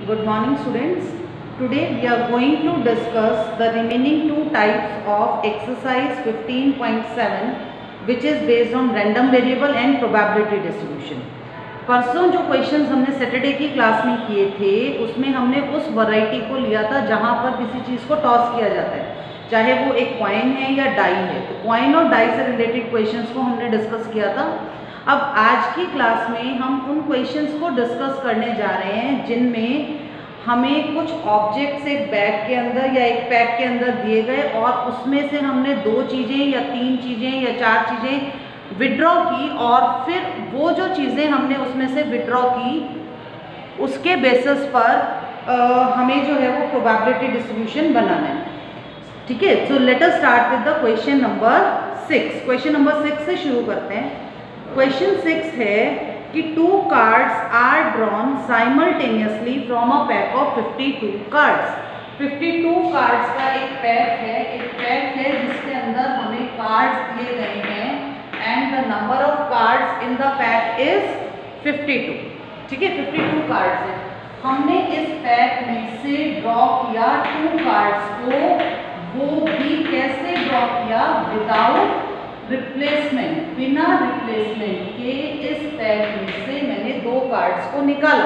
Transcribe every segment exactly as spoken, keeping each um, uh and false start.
Good morning students. Today we are going to discuss the remaining two types of exercise fifteen point seven which is based on random variable and probability distribution. परसों जो questions हमने Saturday की class में किए थे उसमें हमने उस वैरायटी को लिया था जहां पर किसी चीज़ को टॉस किया जाता है, चाहे वो एक कॉइन है या डाई है। तो कॉइन और डाई से रिलेटेड क्वेश्चंस को हमने डिस्कस किया था। अब आज की क्लास में हम उन क्वेश्चंस को डिस्कस करने जा रहे हैं जिनमें हमें कुछ ऑब्जेक्ट्स एक बैग के अंदर या एक पैक के अंदर दिए गए और उसमें से हमने दो चीज़ें या तीन चीज़ें या चार चीज़ें विड्रॉ की और फिर वो जो चीज़ें हमने उसमें से विड्रॉ की उसके बेसिस पर आ, हमें जो है वो प्रोबेबिलिटी डिस्ट्रीब्यूशन बनाना है। ठीक है, so let us start with the question number six. Question number six से शुरू करते हैं। क्वेश्चन सिक्स है कि two cards are drawn simultaneously from a pack of fifty two cards. Fifty two cards का एक पैक है, एक पैक है जिसके अंदर हमें कार्ड्स दिए गए हैं and the number of cards in the pack is fifty two. ठीक है, फिफ्टी टू कार्ड्स है। हमने इस पैक में से ड्रॉ किया टू कार्ड्स को, वो भी कैसे ड्रॉ किया? विदाउट रिप्लेसमेंट, बिना रिप्लेसमेंट के इस पैक में से मैंने दो कार्ड्स को निकाला।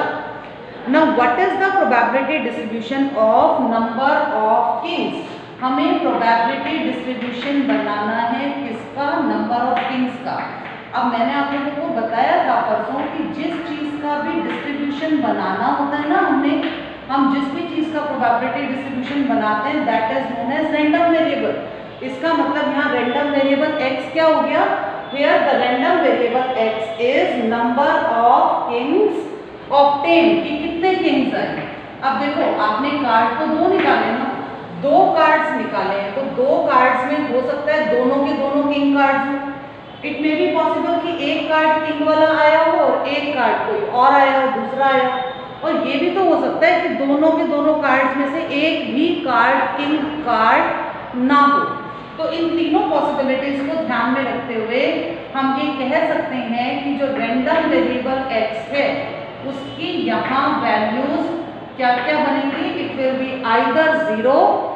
Now what is the probability distribution of number of kings? हमें प्रोबेबिलिटी डिस्ट्रीब्यूशन बनाना है किसका? नंबर ऑफ किंग्स का। अब मैंने आप लोगों को बताया था परसों कि जिस चीज़ का भी डिस्ट्रीब्यूशन बनाना होता है ना, हमने हम जिस भी चीज़ का प्रोबेबिलिटी डिस्ट्रीब्यूशन बनाते हैं that is known as random variable. इसका मतलब यहाँ रैंडम वेरिएबल x क्या हो गया? Here the random variable x is number of kings obtain, कि कितने किंग्स आए। अब देखो आपने कार्ड तो दो निकाले ना, दो कार्ड्स निकाले हैं, तो दो कार्ड्स में हो सकता है दोनों के दोनों किंग कार्ड्स हो। इट मे बी पॉसिबल कि एक कार्ड किंग वाला आया हो और एक कार्ड कोई और आया हो, दूसरा आया हो। और ये भी तो हो सकता है कि दोनों के दोनों कार्ड्स में से एक भी कार्ड किंग कार्ड ना हो। तो इन तीनों पॉसिबिलिटीज को ध्यान में रखते हुए हम ये कह सकते हैं कि जो रैंडम वेरिएबल x है उसकी यहाँ वैल्यूज क्या क्या बनेंगी? It will be either zero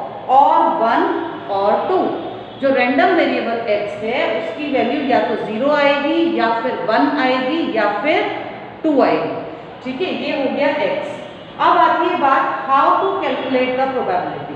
और वन और टू। जो रैंडम वेरिएबल x है उसकी वैल्यू या तो जीरो आएगी या फिर वन आएगी या फिर टू आएगी। ठीक है, ये हो गया x। अब आती है बात how to calculate the probability.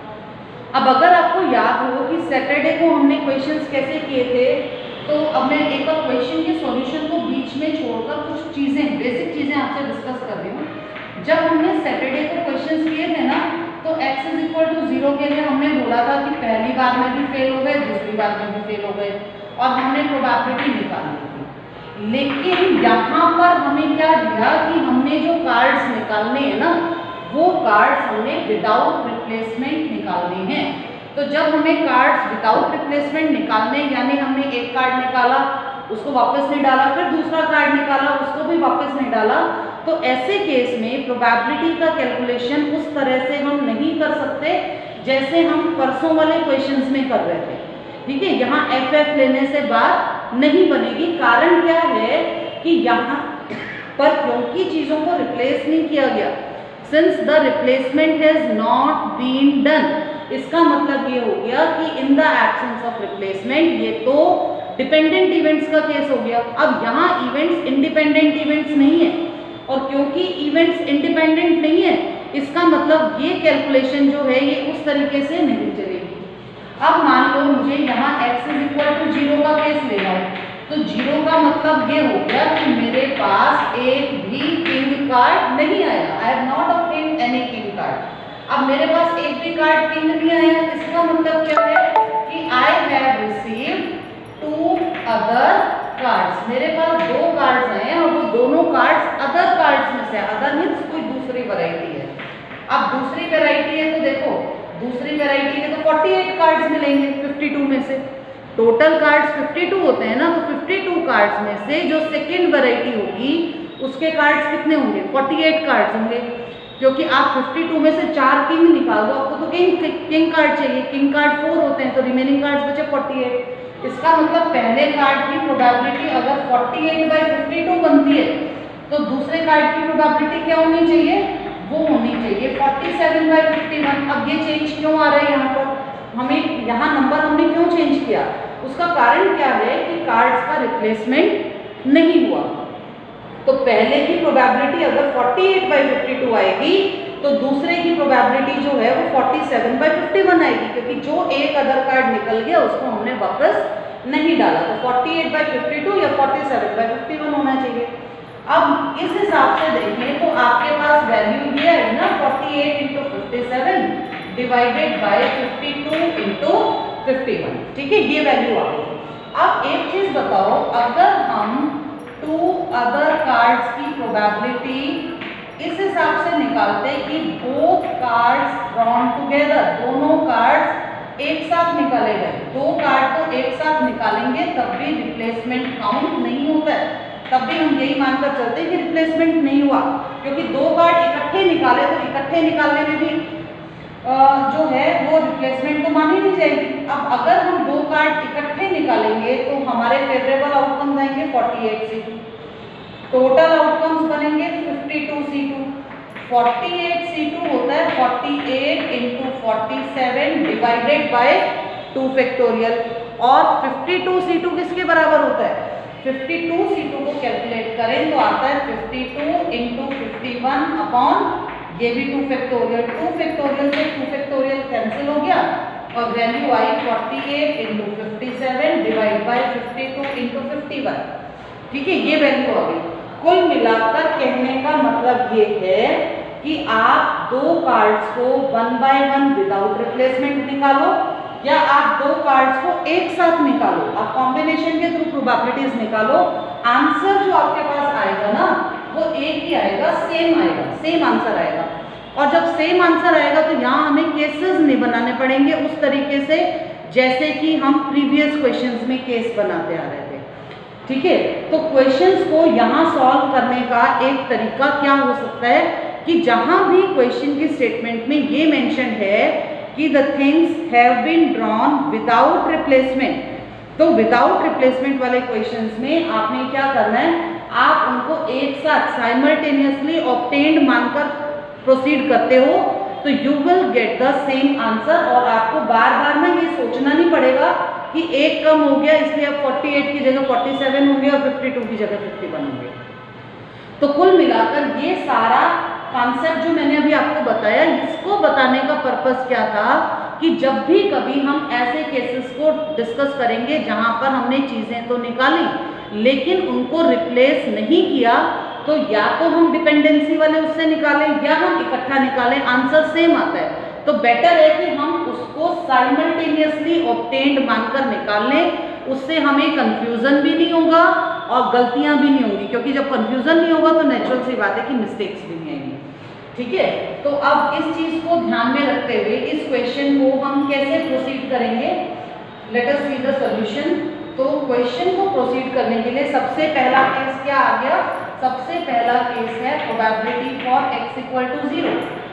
अब अगर आपको याद हो कि सैटरडे को हमने क्वेश्चंस कैसे किए थे, तो अब मैं एक बार क्वेश्चन के सॉल्यूशन को बीच में छोड़कर कुछ चीज़ें, बेसिक चीज़ें आपसे डिस्कस कर रही हूँ। जब हमने सैटरडे को क्वेश्चंस किए थे ना, तो x is equal to zero के लिए हमने बोला था कि पहली बार में भी फेल हो गए, दूसरी बार में भी फेल हो गए और हमने प्रोबेबिलिटी निकाली थी। लेकिन यहाँ पर हमें क्या दिया कि हमने जो कार्ड्स निकालने हैं ना, वो कार्ड्स हमने विदाउट रिप्लेसमेंट निकालने हैं। तो जब हमें कार्ड्स विदाउट रिप्लेसमेंट निकालने, यानी हमने एक कार्ड निकाला उसको वापस नहीं डाला, फिर दूसरा कार्ड निकाला उसको भी वापस नहीं डाला, तो ऐसे केस में प्रोबेबिलिटी का कैलकुलेशन उस तरह से हम नहीं कर सकते जैसे हम परसों वाले क्वेश्चंस में कर रहे थे। ठीक है, यहाँ एफ एफ लेने से बात नहीं बनेगी। कारण क्या है कि यहाँ पर क्योंकि चीज़ों को रिप्लेस नहीं किया गया, since the replacement has not been done, इसका मतलब ये हो गया कि in the absence of replacement ये तो डिपेंडेंट इवेंट्स का केस हो गया। अब यहाँ इवेंट्स इंडिपेंडेंट इवेंट्स नहीं है, और क्योंकि इवेंट्स इंडिपेंडेंट नहीं है इसका मतलब ये कैलकुलेशन जो है ये उस तरीके से नहीं चलेगी। अब मान लो मुझे यहाँ x is equal to zero का केस लेना हो, तो जीरो का मतलब ये हो गया कि मेरे पास एक भी किंग कार्ड नहीं आया। I have not obtained any king card. अब मेरे पास एक भी कार्ड किंग नहीं आया, इसका मतलब क्या है कि I have received two other cards. मेरे पास दो कार्ड्स आए हैं और वो दोनों कार्ड्स अदर कार्ड्स में से, अदर मीन्स कोई दूसरी वैरायटी है। अब दूसरी वैरायटी है तो देखो दूसरी वैरायटी के तो अड़तालीस कार्ड्स मिलेंगे फिफ्टी टू में से। टोटल कार्ड्स फिफ्टी टू होते हैं ना, तो फिफ्टी टू कार्ड्स में से जो सेकेंड वैरायटी होगी उसके कार्ड्स कितने होंगे? अड़तालीस कार्ड्स होंगे, क्योंकि आप फिफ्टी टू में से चार किंग निकाल दो, आपको तो किंग किंग कार्ड चाहिए। किंग कार्ड फोर होते हैं, तो रिमेनिंग कार्ड्स बचे अड़तालीस। इसका मतलब पहले कार्ड की प्रोबेबिलिटी अगर अड़तालीस बाई फिफ्टी टू बनती है तो दूसरे कार्ड की प्रोबेबिलिटी क्या होनी चाहिए? वो होनी चाहिए सैंतालीस बाई इक्यावन। अब ये चेंज क्यों आ रहा है यहाँ पर, हमें यहाँ नंबर हमने क्यों चेंज किया, उसका कारण क्या है कि कार्ड्स का रिप्लेसमेंट नहीं हुआ। तो पहले की प्रोबेबिलिटी अगर अड़तालीस बाई बावन आएगी तो दूसरे की प्रोबेबिलिटी जो है वो सैंतालीस बाई इक्यावन आएगी, क्योंकि जो एक अदर कार्ड निकल गया उसको हमने वापस नहीं डाला। तो अड़तालीस बाई बावन या सैंतालीस बाई इक्यावन होना चाहिए। अब इस हिसाब से देखें तो आपके पास वैल्यू ये है ना, अड़तालीस into fifty seven divided by fifty two into fifty one. ठीक है, ये वैल्यू आ गई। अब एक चीज बताओ, अगर हम टू अदर कार्ड्स की प्रोबेबिलिटी इस हिसाब से निकालते कि बोथ कार्ड्स ड्रॉन टुगेदर, दोनों कार्ड्स एक साथ निकाले गए, दो कार्ड को एक साथ निकालेंगे तब भी रिप्लेसमेंट काउंट नहीं होता है, तब भी हम यही मानकर चलते हैं कि रिप्लेसमेंट नहीं हुआ, क्योंकि दो कार्ड इकट्ठे निकाले तो इकट्ठे निकालने में भी आ, जो है वो रिप्लेसमेंट तो मानी नहीं जाएगी। अब अगर हम दो कार्ड इकट्ठे निकालेंगे तो हमारे फेवरेबल आउटकम्स आएंगे अड़तालीस सी टू, टोटल आउटकम्स बनेंगे बावन सी टू। अड़तालीस सी टू होता है अड़तालीस into forty seven divided by two factorial, और बावन सी टू किसके बराबर होता है, बावन सी टू को कैलकुलेट करें तो आता है बावन इंटू फिफ्टी वन अपॉन ये भी टू फैक्टोरियल, टू फैक्टोरियल से टू फैक्टोरियल कैंसिल हो गया और वैल्यू आई अड़तालीस into fifty seven divide by fifty two into fifty one. ठीक है, ये वैल्यू आ गई। कुल मिलाकर कहने का मतलब ये है कि आप दो कार्ड्स को one by one without replacement निकालो या आप दो कार्ड्स को एक साथ निकालो, आप कॉम्बिनेशन के थ्रू प्रोबेबिलिटीज निकालो, आंसर जो आपके पास आएगा ना वो एक ही आएगा, सेम आएगा, सेम आंसर आएगा। और जब सेम आंसर आएगा तो यहाँ हमें केसेस नहीं बनाने पड़ेंगे उस तरीके से जैसे कि हम प्रीवियस क्वेश्चंस में केस बनाते आ रहे थे। ठीक है, तो क्वेश्चंस को यहाँ सॉल्व करने का एक तरीका क्या हो सकता है कि जहाँ भी क्वेश्चन की स्टेटमेंट में ये मेंशन है कि the things have been drawn without replacement, तो विदाउट रिप्लेसमेंट वाले क्वेश्चंस में आपने क्या करना है, आप उनको एक साथ साइमल्टेनियसली ऑब्टेन्ड मानकर प्रोसीड करते हो तो you will get the same answer, और आपको बार बार ना ये सोचना नहीं पड़ेगा कि एक कम हो गया इसलिए अब अड़तालीस की जगह सैंतालीस होंगे और बावन की जगह इक्यावन होंगे। तो कुल मिलाकर ये सारा कॉन्सेप्ट जो मैंने अभी आपको बताया, इसको बताने का पर्पस क्या था कि जब भी कभी हम ऐसे केसेस को डिस्कस करेंगे जहां पर हमने चीजें तो निकाली लेकिन उनको रिप्लेस नहीं किया, तो या तो हम डिपेंडेंसी वाले उससे निकालें या हम इकट्ठा निकालें, आंसर सेम आता है। तो बेटर है कि हम उसको साइमल्टेनियसली ऑब्टेन्ड मानकर निकाल लें, उससे हमें कंफ्यूजन भी नहीं होगा और गलतियां भी नहीं होंगी, क्योंकि जब कंफ्यूजन नहीं होगा तो नेचुरल सी बात है कि मिस्टेक्स भी नहीं आएंगी। ठीक है, तो अब इस चीज को ध्यान में रखते हुए इस क्वेश्चन को हम कैसे प्रोसीड करेंगे, let us see the solution. तो क्वेश्चन को प्रोसीड करने के लिए सबसे पहला केस क्या आ गया, सबसे पहला केस है probability for x equal to zero.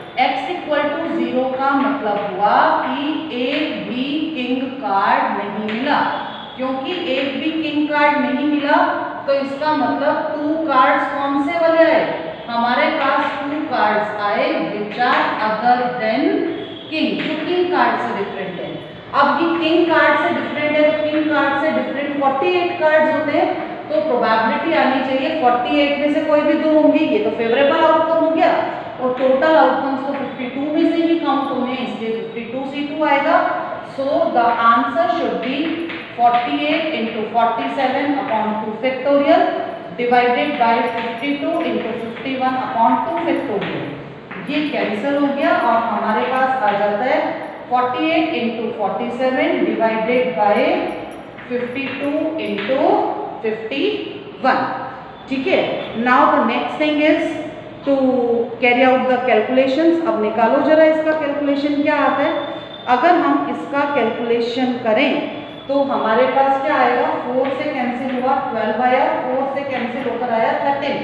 x equal to zero का मतलब हुआ कि एक भी किंग कार्ड नहीं मिला, क्योंकि एक भी किंग कार्ड नहीं मिला तो इसका मतलब टू कार्ड्स कौन से वाले आए, हमारे पास टू कार्ड्स आए which are other than king, जो किंग कार्ड से डिफरेंट है। अब ये किंग कार्ड से डिफरेंट है तो किंग कार्ड से डिफरेंट अड़तालीस कार्ड्स होते हैं, तो प्रोबेबिलिटी आनी चाहिए अड़तालीस में से कोई भी दो होंगे, ये तो फेवरेबल आउटकम हो गया, और टोटल आउटकम्स तो बावन में से ही काउंट होंगे इसलिए बावन सी टू आएगा। So the answer should be अड़तालीस into forty seven upon two factorial divided by fifty two into fifty one upon two factorial. ये कैंसिल हो गया और हमारे पास आ जाता है अड़तालीस into forty seven divided by fifty two into fifty one. ठीक है, now the next thing is to carry out the calculations. अब निकालो जरा इसका कैलकुलेशन क्या आता है। अगर हम इसका कैलकुलेशन करें तो हमारे पास क्या आएगा, फोर से कैंसिल हुआ ट्वेल्व आया, फोर से कैंसिल होकर आया थर्टीन।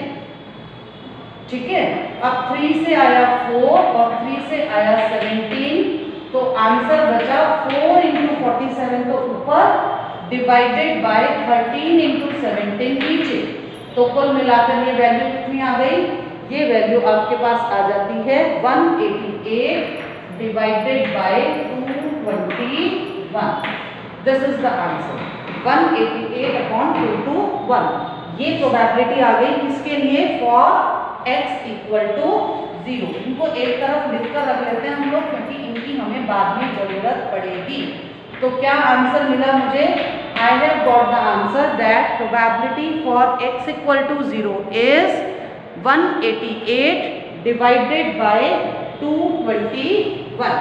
ठीक है, अब थ्री से आया फोर और थ्री से आया सेवनटीन, तो आंसर बचा फोर इंटू फोर्टी सेवन तो ऊपर divided by thirteen into seventeen नीचे। तो कुल मिलाकर ये वैल्यू कितनी आ गई, ये वैल्यू आपके पास आ जाती है one eighty eight divided by two twenty one. This is the answer, one eighty eight upon two two one. ये प्रोबेबिलिटी आ गई किसके लिए? For x equal to zero. इनको एक तरफ लिखकर रख लेते हैं हम लोग, क्योंकि इनकी हमें बाद में जरूरत पड़ेगी। तो क्या आंसर मिला मुझे? I have got the answer that probability for x equal to zero is one eighty eight divided by two twenty one.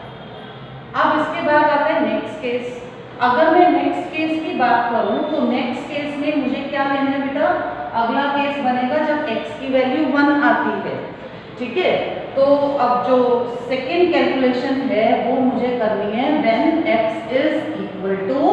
अब इसके बाद आते हैं नेक्स्ट केस। अगर मैं नेक्स्ट केस की बात करूं तो नेक्स्ट केस में मुझे क्या लेना है बेटा? अगला केस बनेगा जब x की वैल्यू वन आती है, ठीक है। तो अब जो सेकेंड कैलकुलेशन है वो मुझे करनी है when x is equal to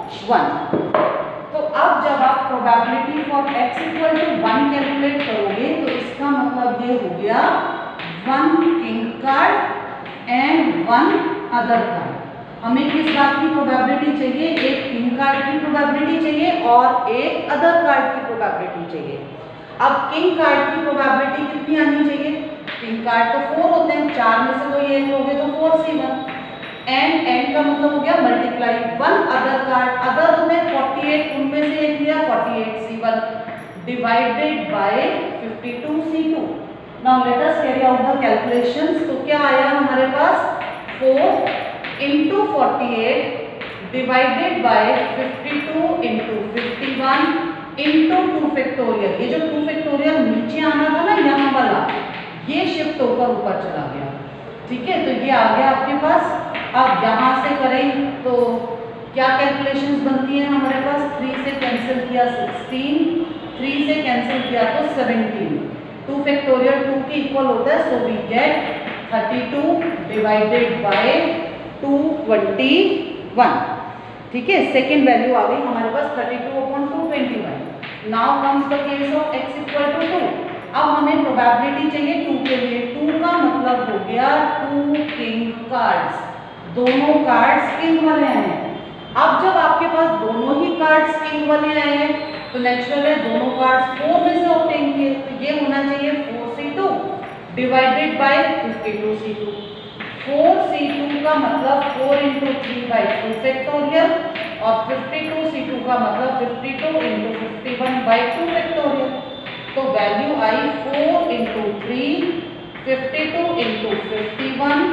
one. तो अब जब आप probability for x equal to one calculate करोगे तो इसका मतलब ये हो गया one king card and one other card. हमें किस बात की प्रोबेबिलिटी चाहिए? एक किंग कार्ड की प्रोबेबिलिटी चाहिए और एक अदर कार्ड की प्रोबेबिलिटी चाहिए। अब किंग कार्ड की प्रोबेबिलिटी कितनी आनी चाहिए? किंग कार्ड तो फोर होते हैं, चार में से कोई एक लोगे तो four C one. And and का मतलब हो गया multiply one other card. Other होते हैं फोर्टी एट, उनमें से एक लिया forty eight C one divided by fifty two C two. Now let us carry out the calculations. तो क्या आया हमारे पास? Four into forty eight divided by fifty two into fifty one into two factorial. ये जो two factorial नीचे आना था ना यहाँ वाला, ये शिफ्ट होकर ऊपर चला गया, ठीक है। तो ये आ गया आपके पास। अब यहाँ से करें तो क्या कैलकुलेशंस बनती हैं हमारे पास? थ्री से कैंसिल किया सिक्सटीन, थ्री से कैंसिल किया तो सेवनटीन, टू फैक्टोरियल टू के इक्वल होता है, so we get thirty two divided by two twenty one, ठीक है। सेकेंड वैल्यू आ गई हमारे पास thirty two upon two twenty one. Now comes the case of x equal to two. अब हमें प्रोबेबिलिटी चाहिए टू के लिए। टू का मतलब हो गया टू किंग कार्ड्स, दोनों कार्ड्स किंग वाले हैं। अब जब आपके पास दोनों ही कार्ड्स किंग वाले आए हैं तो नेचुरल है दोनों कार्ड्स फोर में से उठेंगे, तो ये होना चाहिए four C two divided by fifty two C two. Four C two का मतलब four into three by two factorial और फिफ्टी टू सी टू का मतलब fifty two into fifty one by two factorial. तो वैल्यू आई four into three, fifty two into fifty one,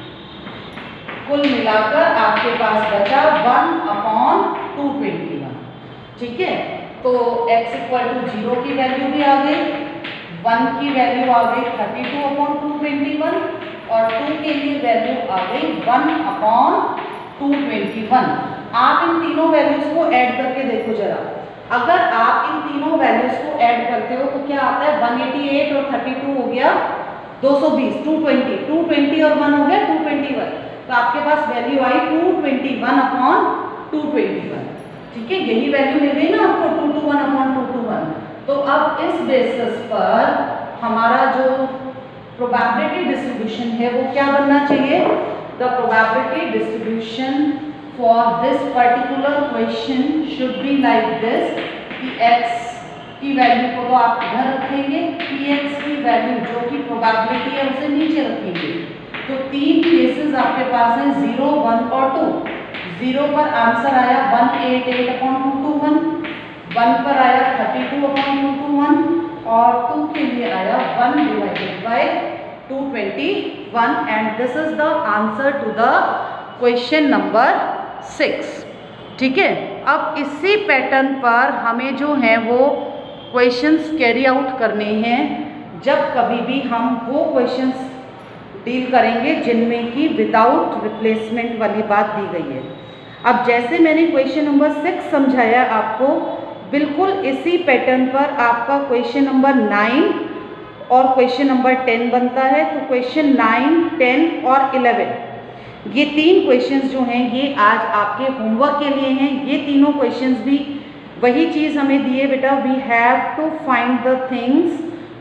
कुल मिलाकर आपके पास बचा one upon two twenty one, ठीक है। तो x इक्वल टू जीरो की वैल्यू भी आ गई, वन की वैल्यू आ गई thirty two upon two twenty one और टू के लिए वैल्यू आ गई one upon two twenty one. आप इन तीनों वैल्यूज को ऐड करके देखो जरा। अगर आप इन तीनों वैल्यूज को ऐड करते हो तो क्या आता है? वन एटी एट और थर्टी टू हो गया दो सौ बीस, टू ट्वेंटी, टू ट्वेंटी और वन हो गया टू ट्वेंटी वन। तो आपके पास वैल्यू आई two twenty one upon two twenty one, ठीक है। यही वैल्यू मिल गई ना आपको, two two one upon two two one. तो अब इस बेसिस पर हमारा जो प्रोबेबिलिटी डिस्ट्रीब्यूशन है वो क्या बनना चाहिए? The probability distribution for this particular question should be like this कि x की वैल्यू को तो आप इधर रखेंगे, px की वैल्यू जो कि प्रोबेबिलिटी है उसे नीचे रखेंगे। तो तीन केसेस आपके पास हैं, जीरो, वन और टू। जीरो पर आंसर आया one eight eight upon two two one, one पर आया thirty two upon two two one और टू के लिए आया one divided by two twenty one. And this is the answer to the question number six, ठीक है। अब इसी पैटर्न पर हमें जो है वो क्वेश्चंस कैरी आउट करने हैं जब कभी भी हम वो क्वेश्चंस डील करेंगे जिनमें कि विदाउट रिप्लेसमेंट वाली बात दी गई है। अब जैसे मैंने क्वेश्चन नंबर सिक्स समझाया आपको, बिल्कुल इसी पैटर्न पर आपका क्वेश्चन नंबर नाइन और क्वेश्चन नंबर टेन बनता है। तो क्वेश्चन नाइन, टेन और इलेवन, ये तीन क्वेश्चंस जो हैं ये आज आपके होमवर्क के लिए हैं। ये तीनों क्वेश्चंस भी वही चीज़ हमें दिए बेटा, we have to find the things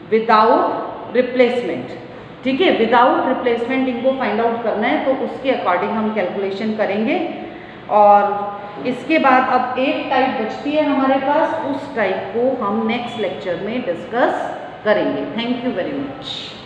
without replacement, ठीक है। विदाउट रिप्लेसमेंट इनको फाइंड आउट करना है, तो उसके अकॉर्डिंग हम कैलकुलेशन करेंगे। और इसके बाद अब एक टाइप बचती है हमारे पास, उस टाइप को हम नेक्स्ट लेक्चर में डिस्कस करेंगे। Thank you very much.